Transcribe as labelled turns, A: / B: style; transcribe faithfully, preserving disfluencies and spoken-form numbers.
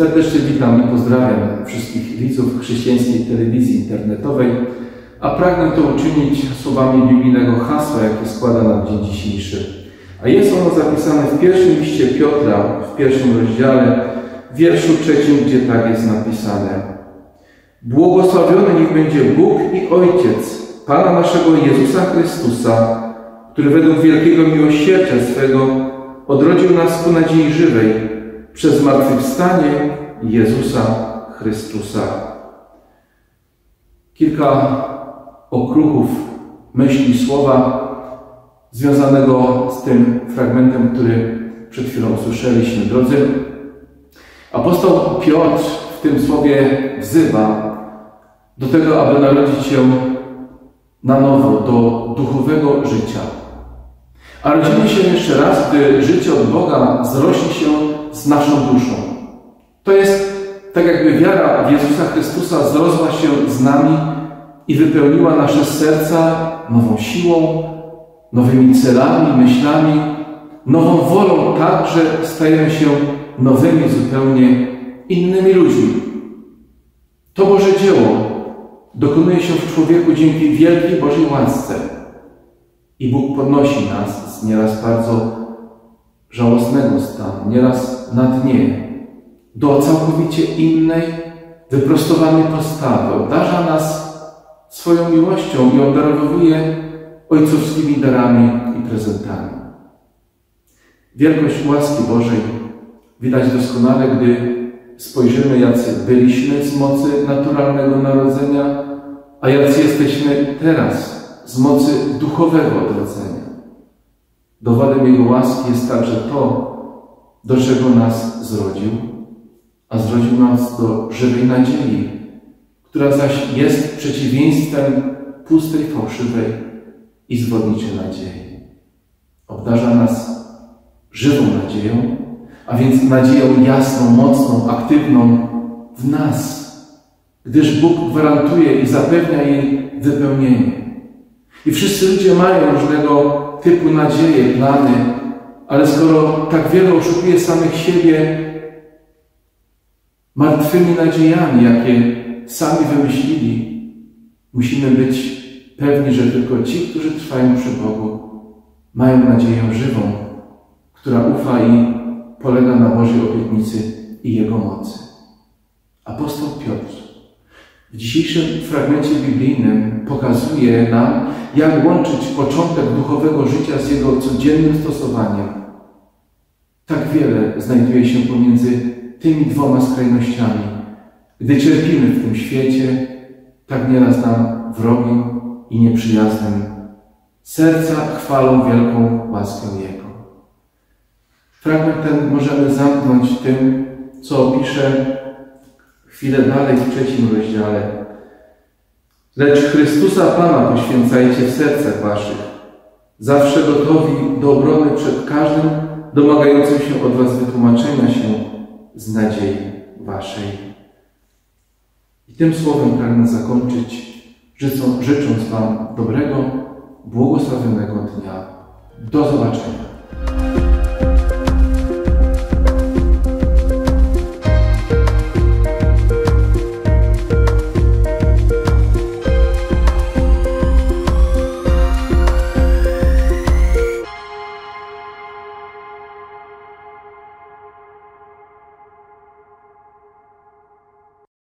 A: Serdecznie witam i pozdrawiam wszystkich widzów chrześcijańskiej telewizji internetowej, a pragnę to uczynić słowami biblijnego hasła, jakie składa nam dzień dzisiejszy. A jest ono zapisane w pierwszym liście Piotra, w pierwszym rozdziale, w wierszu trzecim, gdzie tak jest napisane: Błogosławiony niech będzie Bóg i Ojciec Pana naszego Jezusa Chrystusa, który według wielkiego miłosierdzia swego odrodził nas ku nadziei żywej przez zmartwychwstanie Jezusa Chrystusa. Kilka okruchów myśli, słowa związanego z tym fragmentem, który przed chwilą usłyszeliśmy. Drodzy, apostoł Piotr w tym słowie wzywa do tego, aby narodzić się na nowo do duchowego życia. A rodzimy się jeszcze raz, gdy życie od Boga zrośnie się z naszą duszą. To jest tak, jakby wiara w Jezusa Chrystusa zrosła się z nami i wypełniła nasze serca nową siłą, nowymi celami, myślami, nową wolą, tak, że stajemy się nowymi, zupełnie innymi ludźmi. To Boże dzieło dokonuje się w człowieku dzięki wielkiej Bożej łasce. I Bóg podnosi nas z nieraz bardzo żałosnego stanu, nieraz na dnie, do całkowicie innej, wyprostowanej postawy. Obdarza nas swoją miłością i obdarowuje ojcowskimi darami i prezentami. Wielkość łaski Bożej widać doskonale, gdy spojrzymy, jacy byliśmy z mocy naturalnego narodzenia, a jacy jesteśmy teraz z mocy duchowego odrodzenia. Dowodem Jego łaski jest także to, do czego nas zrodził, a zrodził nas do żywej nadziei, która zaś jest przeciwieństwem pustej, fałszywej i zwodniczej nadziei. Obdarza nas żywą nadzieją, a więc nadzieją jasną, mocną, aktywną w nas, gdyż Bóg gwarantuje i zapewnia jej wypełnienie. I wszyscy ludzie mają różnego typu nadzieje, plany, ale skoro tak wiele oszukuje samych siebie martwymi nadziejami, jakie sami wymyślili, musimy być pewni, że tylko ci, którzy trwają przy Bogu, mają nadzieję żywą, która ufa i polega na Bożej obietnicy i Jego mocy. Apostoł Piotr w dzisiejszym fragmencie biblijnym pokazuje nam, jak łączyć początek duchowego życia z jego codziennym stosowaniem. Tak wiele znajduje się pomiędzy tymi dwoma skrajnościami. Gdy cierpimy w tym świecie, tak nieraz nam wrogim i nieprzyjaznym serca chwalą wielką łaskę Jego. Fragment ten możemy zamknąć tym, co opisze chwilę dalej w trzecim rozdziale. Lecz Chrystusa Pana poświęcajcie w sercach waszych, zawsze gotowi do obrony przed każdym domagającym się od was wytłumaczenia się z nadziei waszej. I tym słowem pragnę zakończyć, życząc wam dobrego, błogosławionego dnia. Do zobaczenia.